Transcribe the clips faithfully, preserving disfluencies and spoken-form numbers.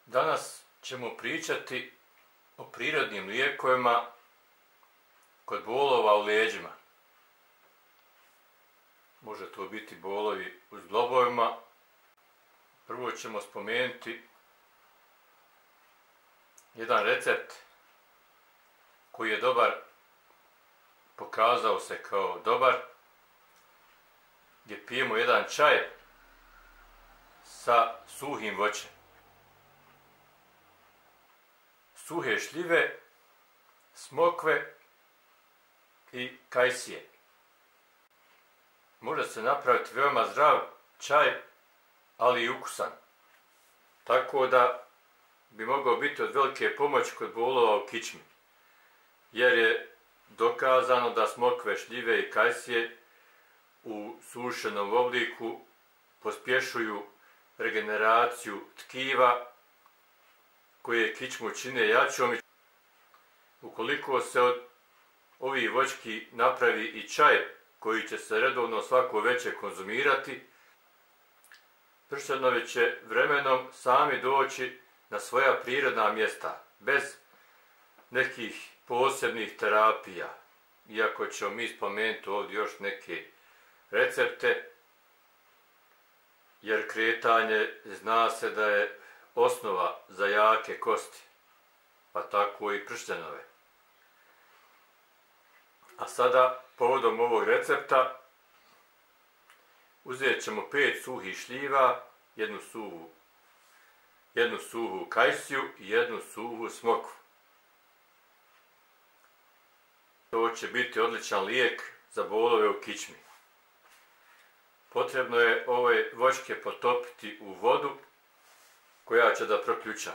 Danas ćemo pričati o prirodnim lijekovima kod bolova u leđima. Može to biti bolovi u zglobovima. Prvo ćemo spomenuti jedan recept koji je dobar, pokazao se kao dobar, gdje pijemo jedan čaj sa suhim voćem. Suhe šljive, smokve i kajsije. Može se napraviti veoma zdrav čaj, ali i ukusan. Tako da bi mogao biti od velike pomoći kod bolova u kičmi. Jer je dokazano da smokve, šljive i kajsije u sušenom obliku pospješuju regeneraciju tkiva koje kičmu čine jačom. Ukoliko se od ovih voćki napravi i čaj koji će se redovno svako večer konzumirati, pršanovi će vremenom sami doći na svoja prirodna mjesta, bez nekih posebnih terapija. Iako ćemo mi spomenuti ovdje još neke recepte, jer kretanje zna se da je osnova za jake kosti, pa tako i pršljanove. A sada, povodom ovog recepta, uzet ćemo pet suhih šljiva, jednu suhu, jednu suhu kajsiju i jednu suhu smokvu. To će biti odličan lijek za bolove u kičmi. Potrebno je ove voćke potopiti u vodu koja će da proključa,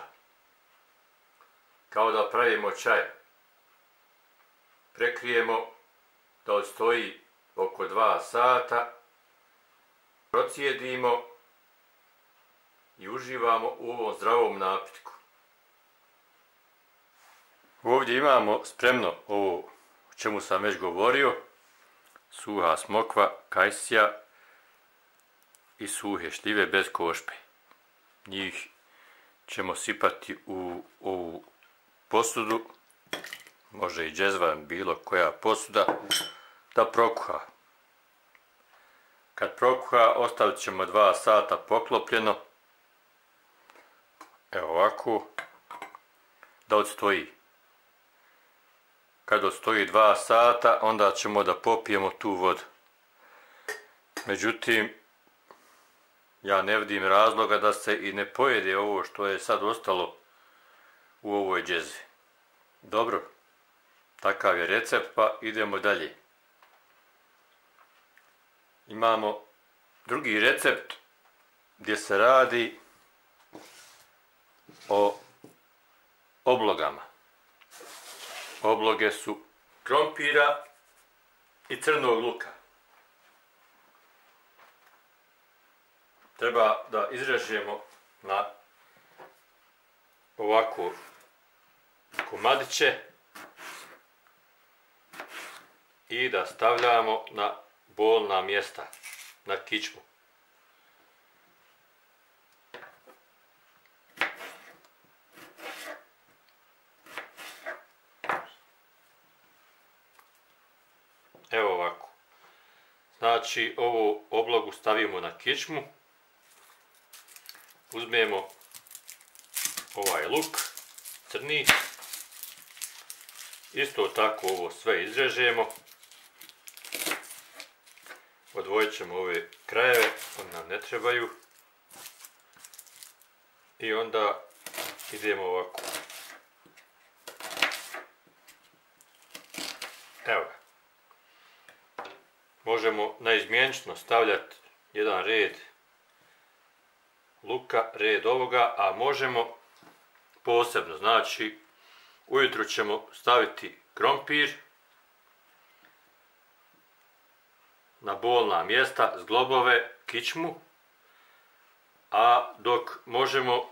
kao da pravimo čaj. Prekrijemo da odstoji oko dva sata, procijedimo i uživamo u ovom zdravom napitku. Ovdje imamo spremno ovo o čemu sam već govorio, suha smokva, kajsija i suhe šljive bez košpe. Njih ćemo sipati u ovu posudu, može i džezvan, bilo koja posuda, da prokuha. Kad prokuha, ostavit ćemo dva sata poklopljeno, evo ovako, da odstoji. Kad odstoji dva sata, onda ćemo da popijemo tu vodu. Međutim, ja ne vidim razloga da se i ne pojede ovo što je sad ostalo u ovoj džezi. Dobro, takav je recept, pa idemo dalje. Imamo drugi recept gdje se radi o oblogama. Obloge su krompira i crnog luka. Treba da izrežemo na ovako komadiće i da stavljamo na bolna mjesta, na kičmu. Evo ovako. Znači, ovu oblogu stavimo na kičmu. Uzmemo ovaj luk crni. Isto tako ovo sve izrežemo. Odvojit ćemo ove krajeve, oni nam ne trebaju. I onda idemo ovako. Evo ga. Možemo naizmjenično stavljati jedan red luka, red ovoga, a možemo posebno, znači ujutro ćemo staviti krompir na bolna mjesta, zglobove, kičmu, a dok možemo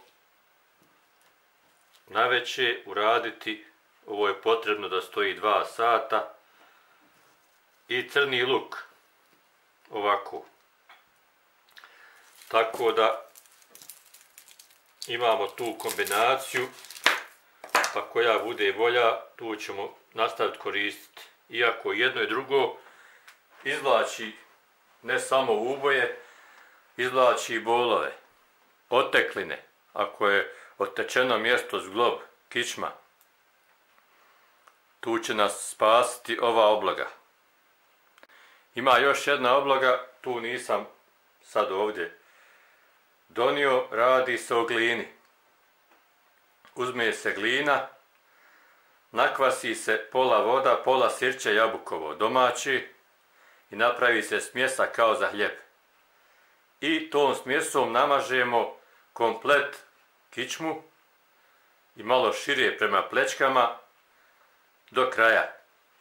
navečer uraditi, ovo je potrebno da stoji dva sata, i crni luk, ovako. Tako da imamo tu kombinaciju, pa koja bude volja, tu ćemo nastaviti koristiti. Iako jedno i drugo izvlači ne samo uboje, izvlači i bolove, otekline, ako je otečeno mjesto zglob, kičma. Tu će nas spasiti ova obloga. Ima još jedna obloga, tu nisam sad ovdje donio, radi se o glini. Uzme se glina, nakvasi se pola voda, pola sirće jabukovo domaći i napravi se smjesa kao za hljeb. I tom smjesom namažemo komplet kičmu i malo šire prema plećkama do kraja.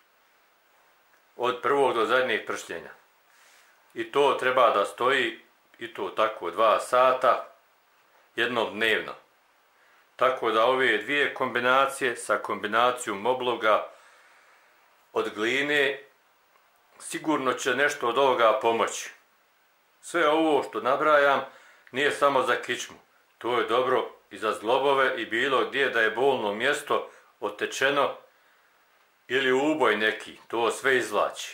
Od prvog do zadnjeg pršljenja. I to treba da stoji, i to tako dva sata, jednom dnevno. Tako da ove dvije kombinacije sa kombinacijom obloga od gline sigurno će nešto od ovoga pomoći. Sve ovo što nabrajam nije samo za kičmu. To je dobro i za zglobove i bilo gdje da je bolno mjesto otečeno ili uboj neki. To sve izvlači.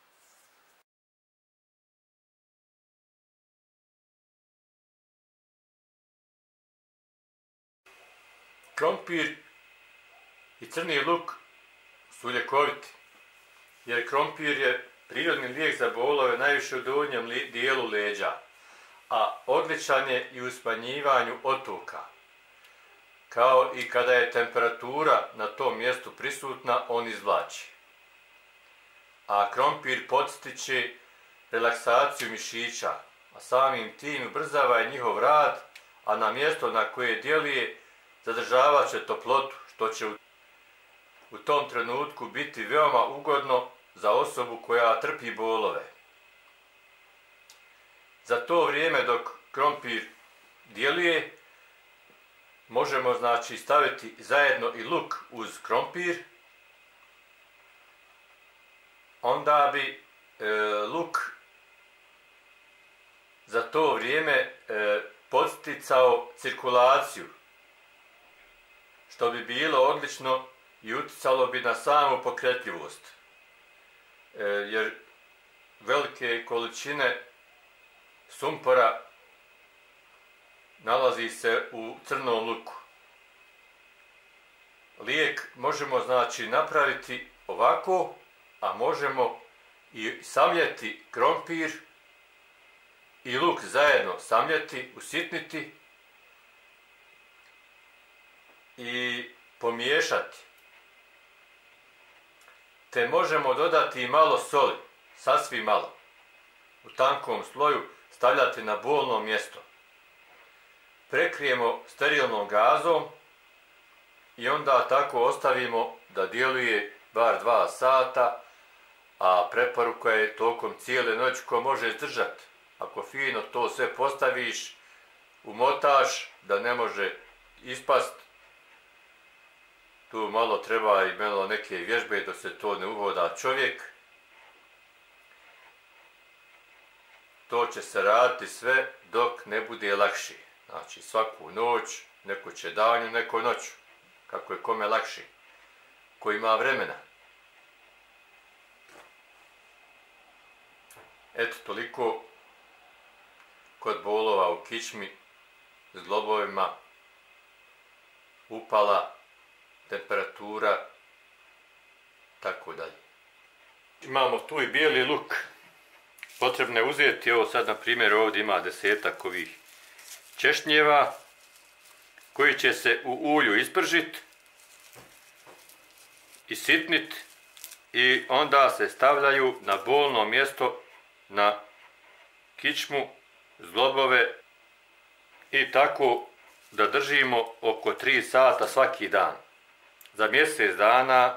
Krompir i crni luk su ljekoviti, jer krompir je prirodni lijek za bolove najviše u donjem dijelu leđa, a odličan je i u smanjivanju otoka. Kao i kada je temperatura na tom mjestu prisutna, on izvlači. A krompir podstiče relaksaciju mišića, a samim tim ubrzava i njihov rad, a na mjesto na koje djeluje zadržavat će toplotu, što će u tom trenutku biti veoma ugodno za osobu koja trpi bolove. Za to vrijeme dok krompir djeluje, možemo znači staviti zajedno i luk uz krompir, onda bi e, luk za to vrijeme e, podsticao cirkulaciju, što bi bilo odlično i utjecalo bi na samu pokretljivost. E, jer velike količine sumpora nalazi se u crnom luku. Lijek možemo znači napraviti ovako, a možemo i samljeti krompir i luk zajedno samljeti, usitniti i pomiješati. Te možemo dodati i malo soli, sasvim malo, u tankom sloju stavljati na bolno mjesto. Prekrijemo sterilnom gazom i onda tako ostavimo da djeluje bar dva sata, a preporuka je tokom cijele noći ko može izdržati. Ako fino to sve postaviš, umotaš da ne može ispast, tu malo treba i malo neke vježbe da se to ne uhoda čovjek. To će se raditi sve dok ne bude lakši. Znači svaku noć, neko će danju, neko noću. Kako je kome lakši. Ko ima vremena. Eto toliko kod bolova u kičmi, zglobovima, upala, temperatura, tako dalje. Imamo tu i bijeli luk. Potrebno je uzeti, evo sad na primjer ovdje ima desetak ovih češnjeva koji će se u ulju ispržiti, isitniti i onda se stavljaju na bolno mjesto, na kičmu, zglobove i tako da držimo oko tri sata svaki dan. Za mjesec dana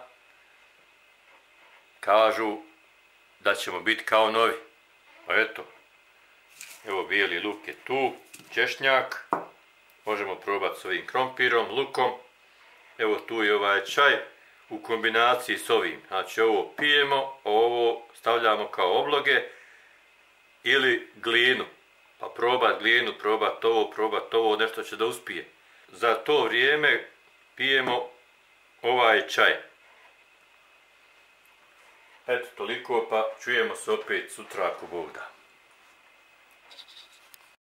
kažu da ćemo biti kao novi. Pa eto, evo bijeli luk je tu, češnjak, možemo probati s ovim krompirom, lukom. Evo tu je ovaj čaj u kombinaciji s ovim. Znači ovo pijemo, ovo stavljamo kao obloge ili glinu. Pa probat glinu, probat ovo, probat ovo, nešto će da uspije. za to vrijeme pijemo ovaj čaj. Eto, toliko, pa čujemo se opet sutra ako Bog da.